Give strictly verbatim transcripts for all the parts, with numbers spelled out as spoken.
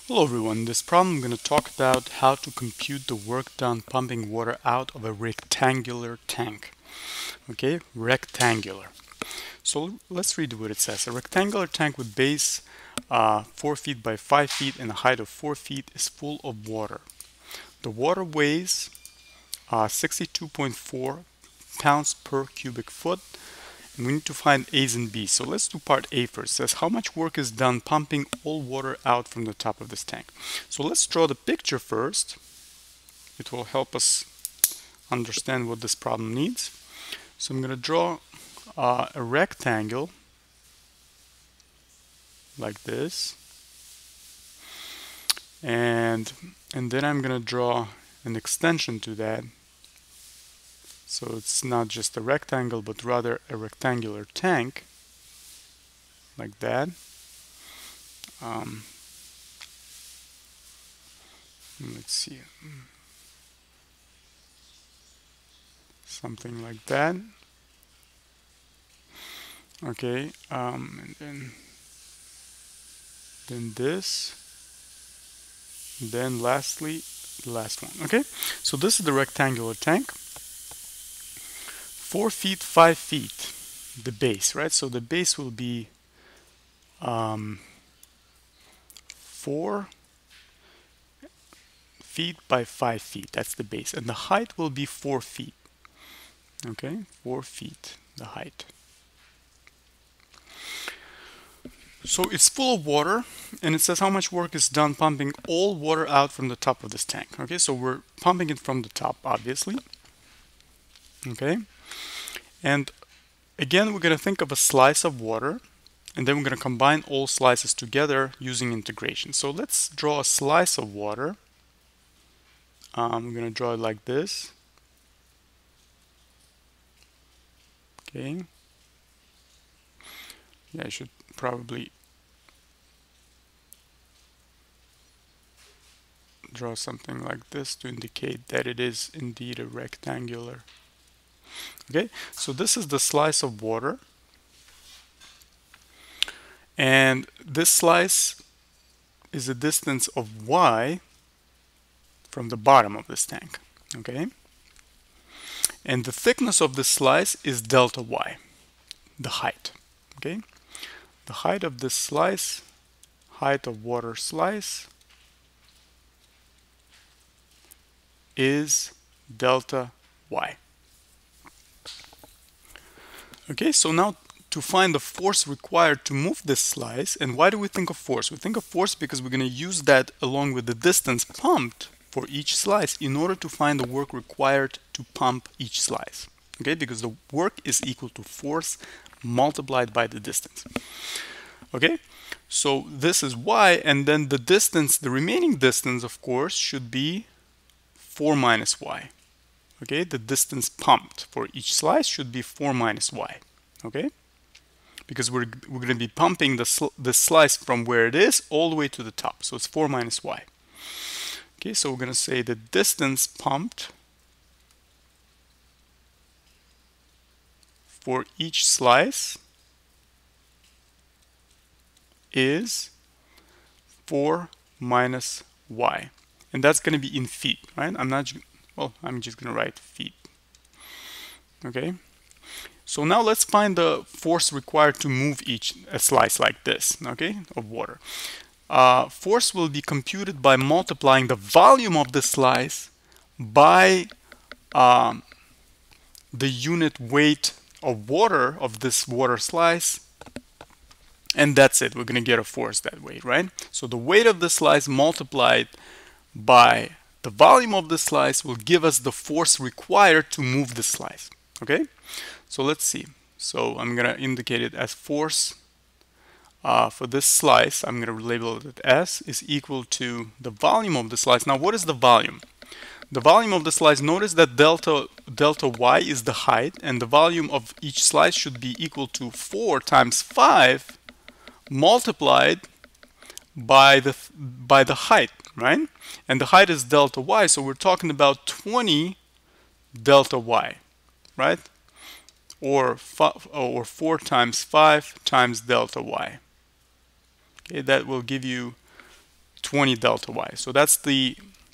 Hello everyone, in this problem I'm going to talk about how to compute the work done pumping water out of a rectangular tank. Okay, rectangular. So let's read what it says. A rectangular tank with base uh, four feet by five feet and a height of four feet is full of water. The water weighs uh, sixty-two point four pounds per cubic foot. And we need to find A's and B's. So let's do part A first. It says how much work is done pumping all water out from the top of this tank. So let's draw the picture first. It will help us understand what this problem needs. So I'm going to draw uh, a rectangle like this. And, and then I'm going to draw an extension to that. So it's not just a rectangle, but rather a rectangular tank, like that. Um, let's see, something like that. Okay, um, and then then this, then lastly, the last one. Okay, so this is the rectangular tank. Four feet, five feet, the base, right? So the base will be um, four feet by five feet. That's the base, and the height will be four feet. Okay, four feet, the height. So it's full of water, and it says how much work is done pumping all water out from the top of this tank. Okay, so we're pumping it from the top, obviously. Okay. And again, we're going to think of a slice of water, and then we're going to combine all slices together using integration. So let's draw a slice of water. Um, we're going to draw it like this. Okay. Yeah, I should probably draw something like this to indicate that it is indeed a rectangular. Okay, so this is the slice of water, and this slice is a distance of y from the bottom of this tank. Okay, and the thickness of this slice is delta y, the height. Okay, the height of this slice, height of water slice, is delta y. Okay, so now to find the force required to move this slice, and why do we think of force? We think of force because we're going to use that along with the distance pumped for each slice in order to find the work required to pump each slice. Okay, because the work is equal to force multiplied by the distance. Okay, so this is y, and then the distance, the remaining distance, of course, should be four minus y. Okay, the distance pumped for each slice should be four minus y. Okay, because we're, we're going to be pumping the, sl the slice from where it is all the way to the top. So it's four minus y. Okay, so we're going to say the distance pumped for each slice is four minus y. And that's going to be in feet, right? I'm not, well, I'm just going to write feet. Okay. So now let's find the force required to move each a slice like this, okay, of water. Uh, force will be computed by multiplying the volume of the slice by um, the unit weight of water of this water slice, and that's it. We're going to get a force that way, right? So the weight of the slice multiplied by the volume of the slice will give us the force required to move the slice. Okay, so let's see. So I'm going to indicate it as force uh, for this slice. I'm going to label it S is equal to the volume of the slice. Now, what is the volume? The volume of the slice, notice that delta delta y is the height, and the volume of each slice should be equal to four times five multiplied by the by the height, right? And the height is delta y, so we're talking about twenty delta y, right? Or five, or four times five times delta y. Okay, that will give you twenty delta y. So that's the,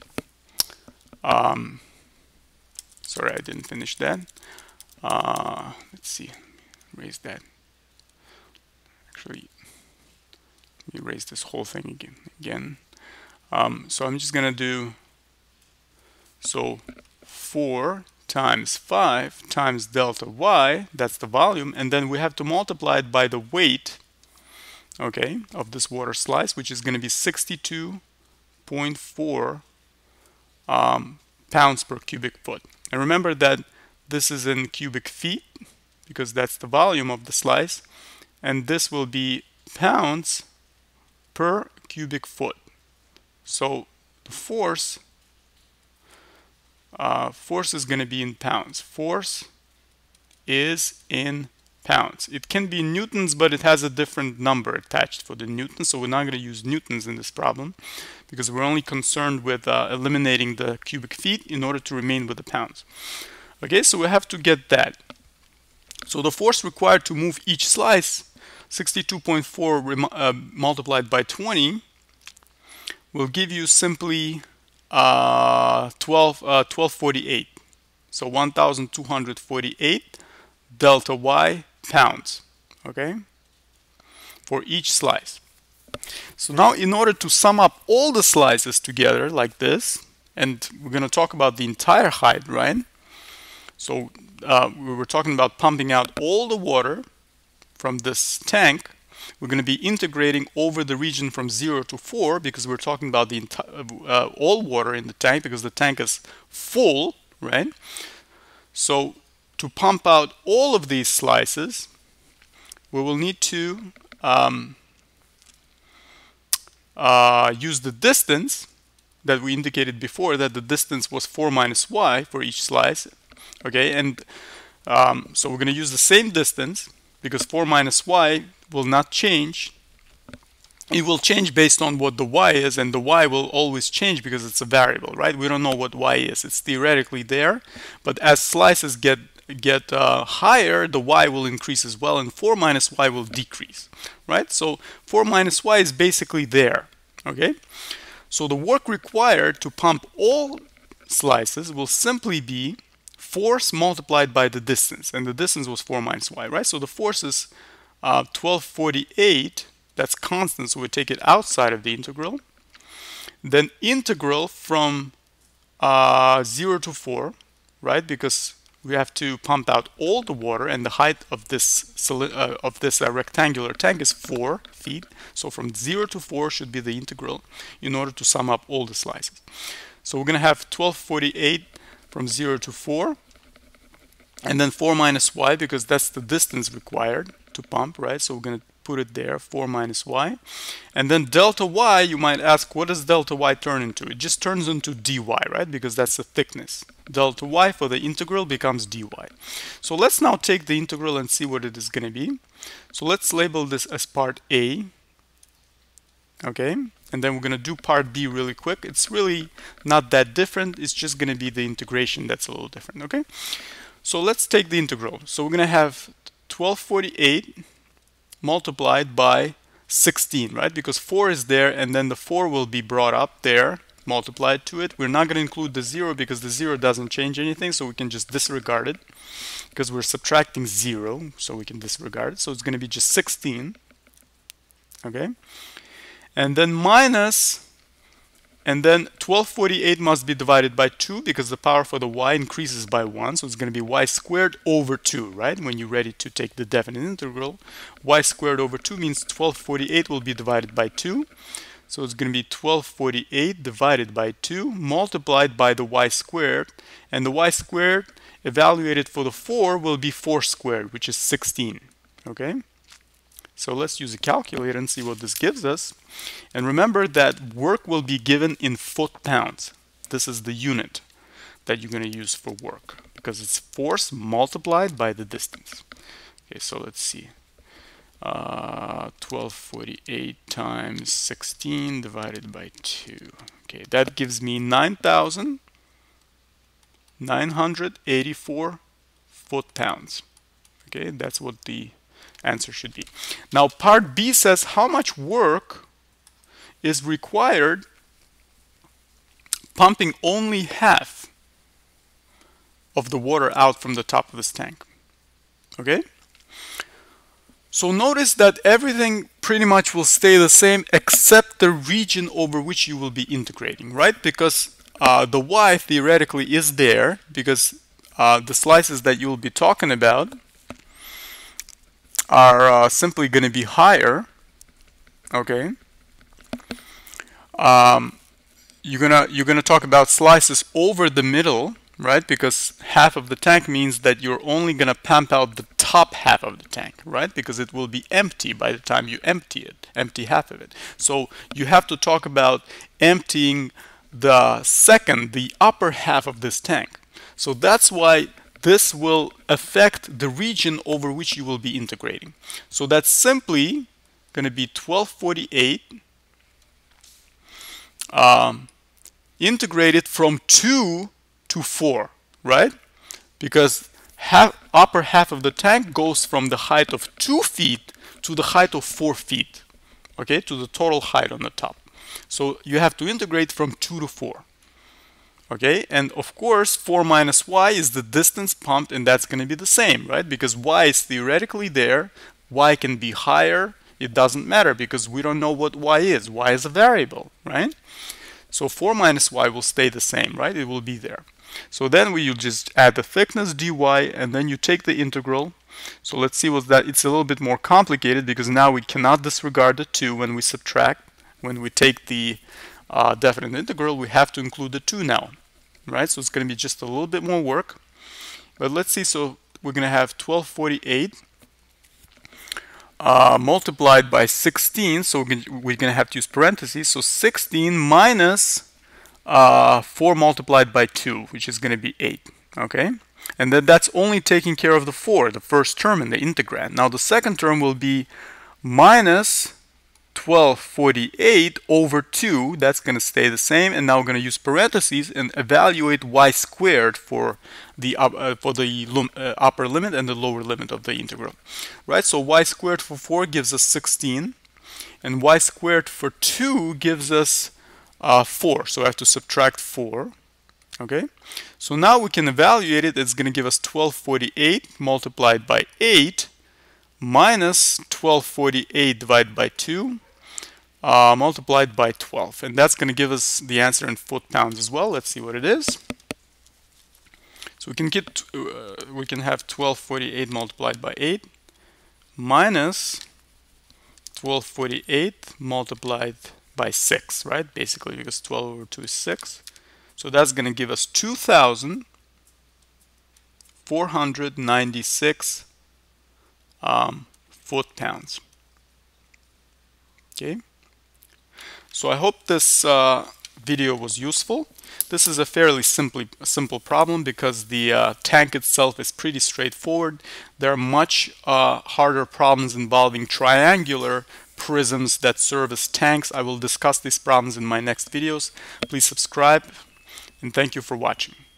um, sorry, I didn't finish that. Uh, let's see, erase that. Actually, let me erase this whole thing again. again. Um, so I'm just gonna do, so four times five times delta y, that's the volume, and then we have to multiply it by the weight, okay, of this water slice, which is going to be sixty-two point four um, pounds per cubic foot. And remember that this is in cubic feet because that's the volume of the slice, and this will be pounds per cubic foot. So the force Uh, force is going to be in pounds. Force is in pounds. It can be newtons, but it has a different number attached for the newtons, so we're not going to use newtons in this problem because we're only concerned with uh, eliminating the cubic feet in order to remain with the pounds. Okay, so we have to get that. So the force required to move each slice, sixty-two point four uh, multiplied by twenty, will give you simply Uh, twelve, uh, twelve forty-eight. So one thousand two hundred forty-eight delta y pounds, okay, for each slice. So now in order to sum up all the slices together like this, and we're going to talk about the entire height, right? So uh, we were talking about pumping out all the water from this tank. We're going to be integrating over the region from zero to four because we're talking about the uh, all water in the tank because the tank is full, right? So to pump out all of these slices, we will need to um, uh, use the distance that we indicated before, that the distance was four minus y for each slice, okay? And um, so we're going to use the same distance because four minus y will not change. It will change based on what the y is, and the y will always change because it's a variable, right? We don't know what y is. It's theoretically there, but as slices get get uh, higher, the y will increase as well, and four minus y will decrease, right? So four minus y is basically there, okay? So the work required to pump all slices will simply be force multiplied by the distance, and the distance was four minus y, right? So the force is uh, twelve forty-eight, that's constant, so we take it outside of the integral. Then integral from uh, zero to four, right? Because we have to pump out all the water, and the height of this uh, of this uh, rectangular tank is four feet. So from zero to four should be the integral in order to sum up all the slices. So we're going to have twelve forty-eight from zero to four, and then four minus y, because that's the distance required to pump, right? So we're going to put it there, four minus y. And then delta y, you might ask, what does delta y turn into? It just turns into dy, right? Because that's the thickness. Delta y for the integral becomes dy. So let's now take the integral and see what it is going to be. So let's label this as part A. Okay, and then we're going to do part B really quick. It's really not that different. It's just going to be the integration that's a little different. Okay, so let's take the integral. So we're going to have twelve forty-eight multiplied by sixteen, right? Because four is there, and then the four will be brought up there, multiplied to it. We're not going to include the zero because the zero doesn't change anything, so we can just disregard it because we're subtracting zero, so we can disregard it. So it's going to be just sixteen. Okay, and then minus, and then twelve forty-eight must be divided by two because the power for the y increases by one, so it's going to be y squared over two, right? When you're ready to take the definite integral, y squared over two means twelve forty-eight will be divided by two. So it's going to be twelve forty-eight divided by two multiplied by the y squared, and the y squared evaluated for the four will be four squared, which is sixteen. Okay? So let's use a calculator and see what this gives us. And remember that work will be given in foot-pounds. This is the unit that you're going to use for work because it's force multiplied by the distance. Okay, so let's see. Uh, twelve forty-eight times sixteen divided by two. Okay, that gives me nine thousand nine hundred eighty-four foot-pounds. Okay, that's what the answer should be. Now part B says how much work is required pumping only half of the water out from the top of this tank. Okay? So notice that everything pretty much will stay the same except the region over which you will be integrating, right? Because uh, the y theoretically is there, because uh, the slices that you will be talking about are uh, simply going to be higher. Okay? Um, you're gonna you're gonna talk about slices over the middle, right? Because half of the tank means that you're only gonna pump out the top half of the tank, right? Because it will be empty by the time you empty it, empty half of it. So you have to talk about emptying the second, the upper half of this tank. So that's why this will affect the region over which you will be integrating. So that's simply going to be twelve forty-eight um, integrated from two to four, right? Because half, upper half of the tank goes from the height of two feet to the height of four feet, okay, to the total height on the top. So you have to integrate from two to four. Okay, and of course four minus y is the distance pumped, and that's going to be the same, right? Because y is theoretically there, y can be higher, it doesn't matter because we don't know what y is. Y is a variable, right? So four minus y will stay the same, right? It will be there. So then we you just add the thickness dy, and then you take the integral. So let's see what's that. It's a little bit more complicated because now we cannot disregard the two when we subtract. When we take the uh, definite integral, we have to include the two now, right? So it's going to be just a little bit more work. But let's see. So we're going to have twelve forty-eight uh, multiplied by sixteen. So we're going to have to use parentheses. So sixteen minus uh, four multiplied by two, which is going to be eight. Okay? And then that's only taking care of the four, the first term in the integrand. Now the second term will be minus twelve forty-eight over two. That's going to stay the same, and now we're going to use parentheses and evaluate y squared for the uh, for the uh, upper limit and the lower limit of the integral, right? So y squared for four gives us sixteen, and y squared for two gives us uh, four. So I have to subtract four. Okay, so now we can evaluate it. It's going to give us twelve forty-eight multiplied by eight minus twelve forty-eight divided by two uh, multiplied by twelve, and that's going to give us the answer in foot-pounds as well. Let's see what it is. So we can get uh, we can have twelve forty-eight multiplied by eight minus twelve forty-eight multiplied by six, right? Basically, because twelve over two is six. So that's going to give us two thousand four hundred ninety-six um, foot-pounds. Okay. So I hope this uh, video was useful. This is a fairly simply simple problem because the uh, tank itself is pretty straightforward. There are much uh, harder problems involving triangular prisms that serve as tanks. I will discuss these problems in my next videos. Please subscribe, and thank you for watching.